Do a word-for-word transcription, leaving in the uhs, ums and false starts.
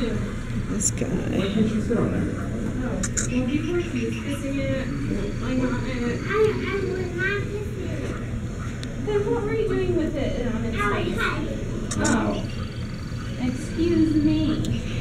This guy. Why can't you sit on there? Well, people are kissing it. Why not? I, I was not kissing it. Then what were you doing with it on its face? Wow. Oh. Excuse me.